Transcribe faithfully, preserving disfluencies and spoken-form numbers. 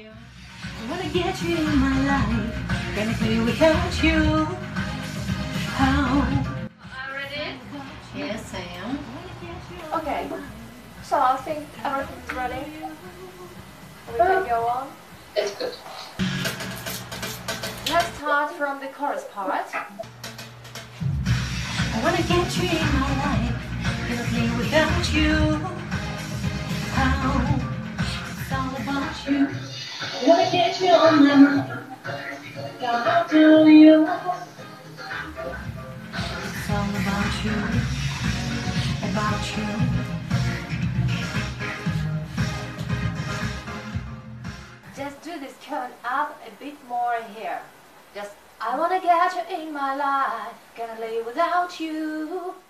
I wanna get you in my life. Gonna play without you. How? Are you ready? Yes, I am. Okay. So I think everything's ready. We can go on. It's good. Let's start from the chorus part. I wanna get you in my life. Gonna play without you. How? It's all about you. I wanna get you on my mind. Gotta do you. It's all about you. About you. Just do this turn up a bit more here. Just, I wanna get you in my life. Gonna live without you.